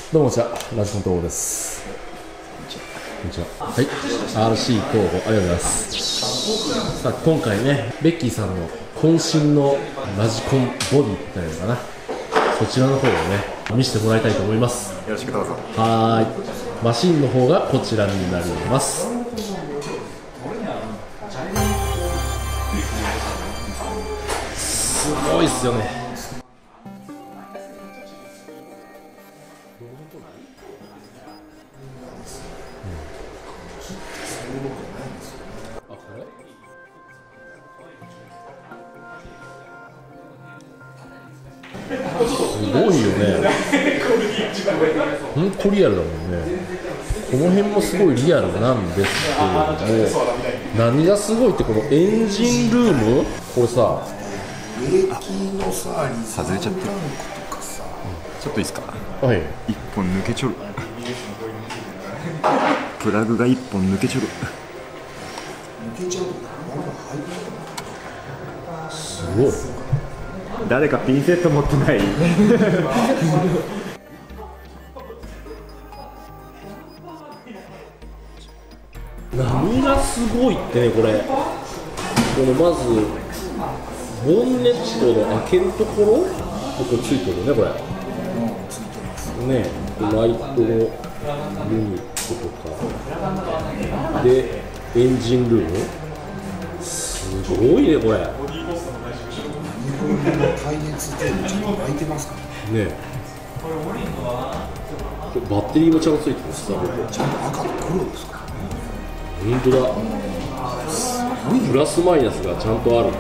どうもこんにちは、ラジコン東郷です。こんにちは。はい、RC 東郷、ありがとうございます。さあ、今回ね、ベッキーさんの渾身のラジコンボディっていうのかな、そちらの方をね、見せてもらいたいと思います。 よろしくどうぞ。 はーい。マシンの方がこちらになります。すごいっすよね。すごいよね。ほんとリアルだもんね。この辺もすごいリアルなんですけれども、何がすごいって、このエンジンルーム、これさ、 ブレーキのさ、 外れちゃってるとかさ、 ちょっといいですか。 はい、 一本抜けちょる。プラグが一本抜けちょる。 抜けちゃうとすごい。 誰かピンセット持ってない？ 何がすごいってね、これ、このまずボンネットの開けるところ、ここついてるね、これ。ね、ライトのユニットとかで、エンジンルーム、すごいね、これ。 耐熱テープちゃんと開いてますからね。バッテリーもちゃんとついてるしさ、 ちゃんと赤と黒ですか。 本当だ。プラスマイナスがちゃんとある。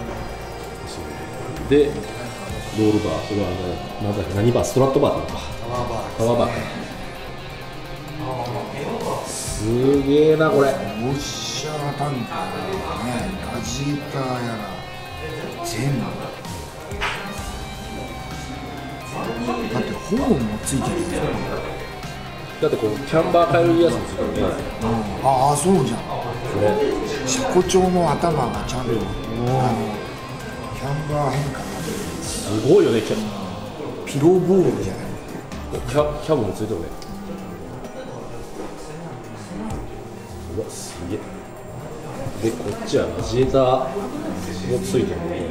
で、ロールバー、なんだっけ、何バー、ストラットバーとか、パワーバーか。すげえな、これ。 ウォッシャータンクやらね、ラジエーターやら、全部。だってホームもついてるんですよ。 だってこのキャンバー変えるやつもついてるね。 ああ、そうじゃん。 ね、 車庫長の頭がちゃんと、キャンバー変化がすごいよね、 ピローボールじゃない。 キャブもついてるね。うわ、すげえ。で、こっちはラジエーターもついてるね。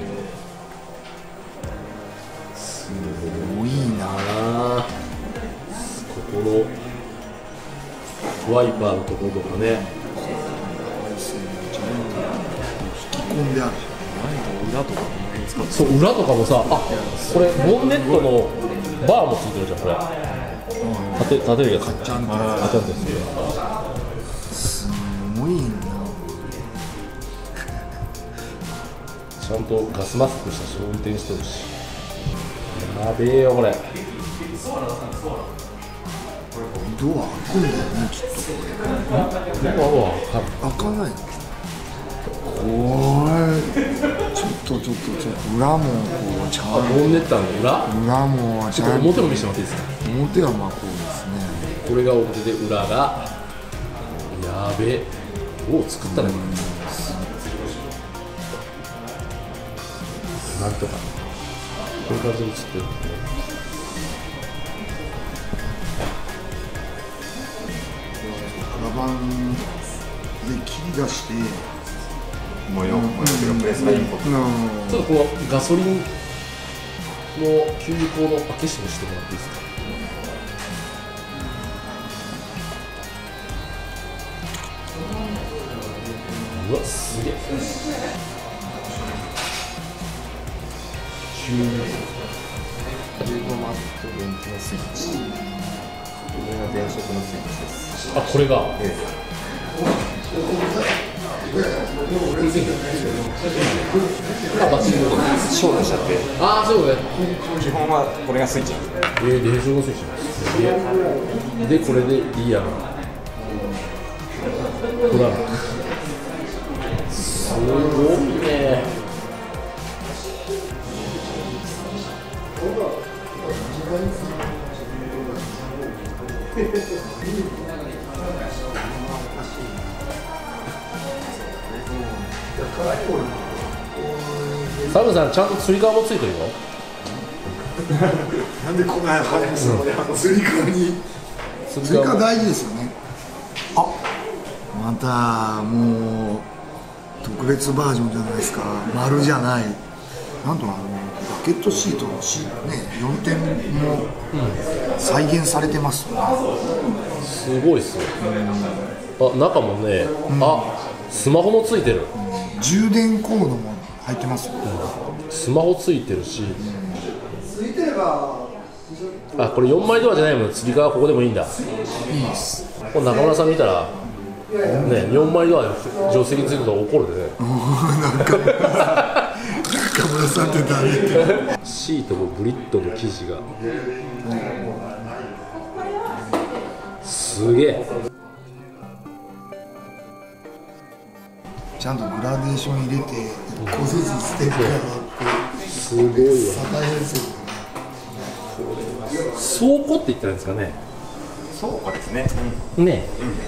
すもういいな。 ごいな。ここのワイパーのところとかね。 引き込んである。 裏とかそう、裏とかもさ、あ、これボンネットのバーもついてるじゃん、これ。立てるやつ。 ちゃんとすごいな。 ちゃんとガスマスクしたし、運転してるし。やべえよ、これ。 ドア開くんだよね、きっとこれ。 ドアは開かないの。これちょっと裏もこうちゃんと、 ボンネットの裏もちゃんと、 表も見せてもらっていいですか。 表はまあこうですね。 これが表で、裏がやべえ。どう作ったのかな。なんとかこういう感じに映ってるんでね。 カバンで切り出して模様がプレスがインポット。 ちょっとこのガソリンの給油口の開け閉めしてもらっていいですか。うわ、すげえ。給油 15マット電気のスイッチ。これが電飾のスイッチです。 あ、これが。あ、バッチリ。 ショートしちゃって。 ああ、そうね。 基本はこれがスイッチなんです。 電飾のスイッチなんです。で、これでリアル。これだ。すごいね。サムさん、ちゃんとつり革もついてるよ。 なんでこんな早くするのね、つり革に。つり革大事ですよね。あ、またもう特別バージョンじゃないですか。丸じゃない。なんとラケットシートの4点も再現されてますよね。 すごいっすよ。あ、中もね、あ、スマホもついてる。 充電コードも入ってますよ。 スマホついてるし。あ、これ4枚ドアじゃないもん。つり革ここでもいいんだ。 いいです。 これ中村さん見たらね、4枚ドアで助手席についてたら怒るでね。 中村さんって誰って。 シートもブリットの生地がすげえ。 ちゃんとグラデーション入れて1個ずつステッカーがあってすごいわ。 大変ですよね。 倉庫って言ったらいいんですかね。 倉庫ですね。 ね。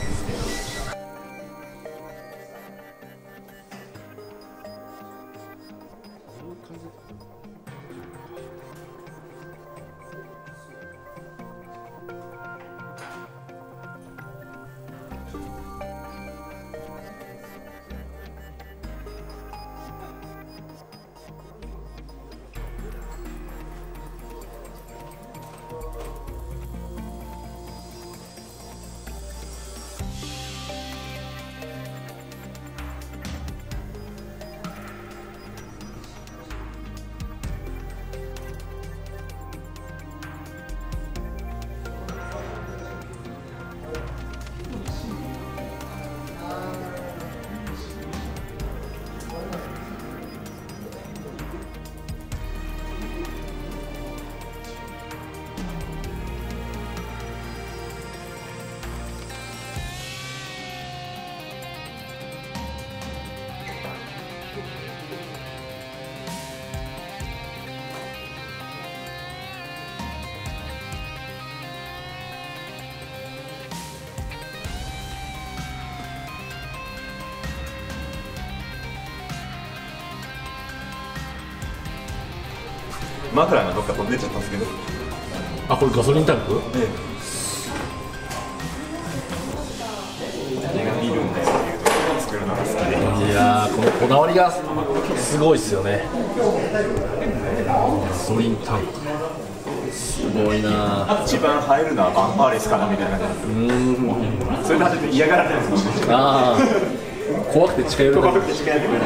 マフラーがどっか飛んでっちゃったんですけど。 あ、これガソリンタンク？ 映画見るんだよっていうところを作るのが好きで。 いやー、このこだわりがすごいっすよね。ガソリンタンクすごいな。 一番入るのはバンパーレスかなみたいな感じ。それで初めて嫌がられるんですよね。 ああ、怖くて近寄れない。 怖くて近寄ってくれない。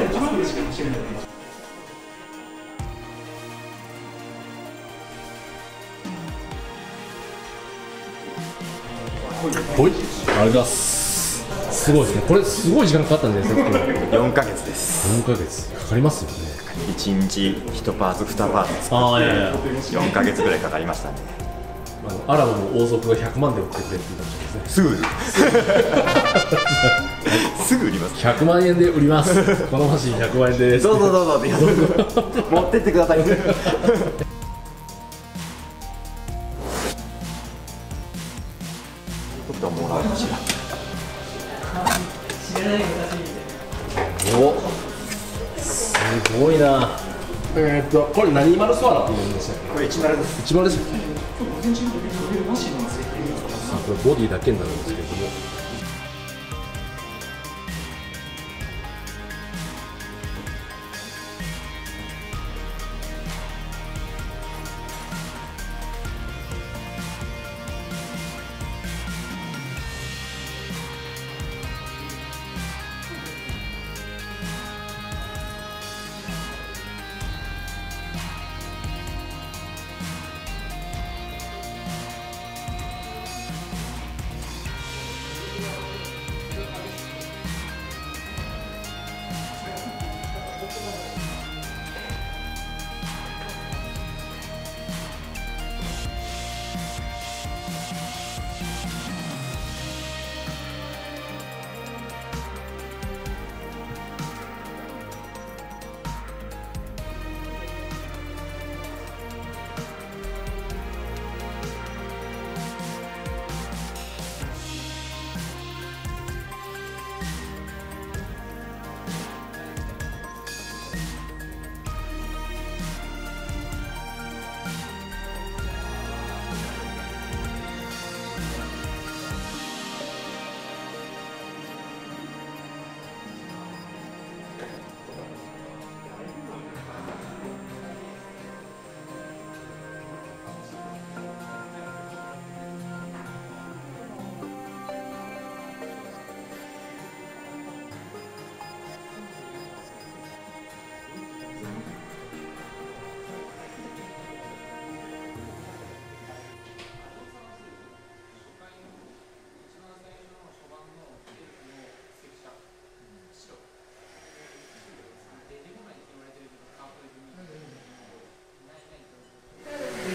ほい、あれだす。すごいですね。これすごい時間かかったんじゃないですか。 4ヶ月です。 4ヶ月かかりますよね。 1日1パーツ2パーツああ、いやいや。 4ヶ月ぐらいかかりましたね。 アラブの王族が100万で売ってくれって言ったんですね。 すぐ売ります。 100万円で売ります。このマシン100万円です。 どうぞどうぞ持ってってください。もらうかしら。 お、すごいな。これ何丸スワラって言うんでしたっけ？ これ10です。 10ですよね。これボディだけになるんですけれども。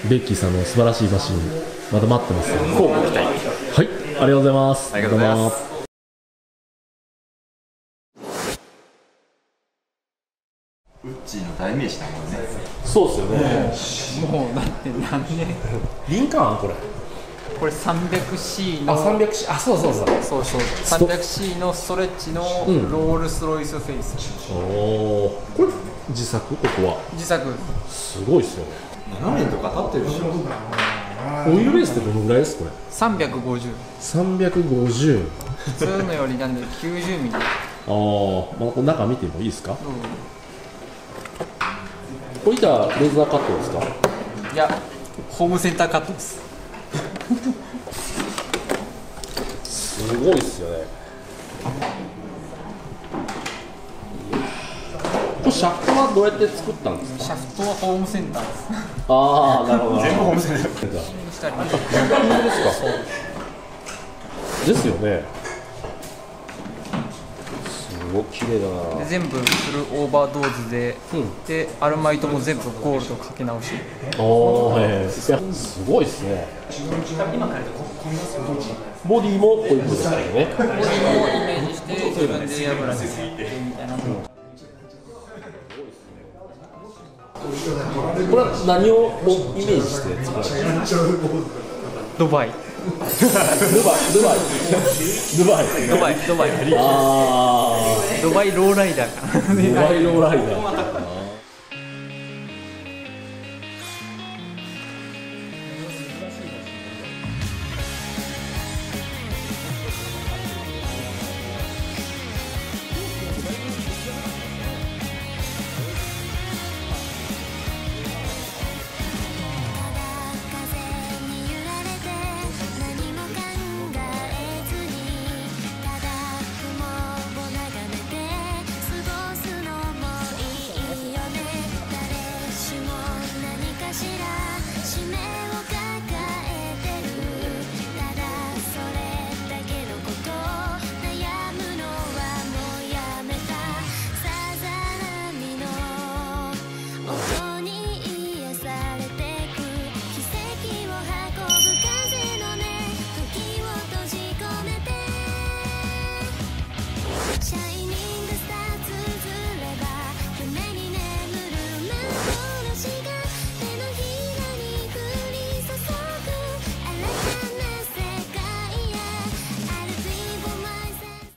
ベッキーさんの素晴らしいマシンまだ待ってますよ。 交互期待。 はい、ありがとうございます。 ありがとうございます。ウッチーの代名詞だもんね。 そうですよね。 もうだって何年リンカーンこれ。 これ 300C の 300C、そうそうそう。 そうそう 300C のストレッチのロールスロイスフェイス、 おお、これ自作、ここは自作すごいですよね。 7年とか経ってるでしょ。 オイルベースってどのぐらいですこれ 350 ？350。 普通のよりなんで90ミリ。 ああ、まあ、中見てもいいですか？これいったレーザーカットですか？ いやホームセンターカットです。 すごいっすよね。これシャフトはどうやって作ったんですか？ シャフトはホームセンターです。 ああ、なるほど。全部ホームセンター。 したり本当ですか？ですよね。すごい綺麗だな。 で全部フルオーバードーズで、でアルマイトも全部ゴールドかけ直し。 おー、すごいですね。ボディもこういうことですよね。 ボディもイメージして自分でエアブラシでみたいな。 これは何をイメージして作られてるんですか？ ドバイあドバイローライダーかな。 あ、ドバイローライダー。 しも何かしら締め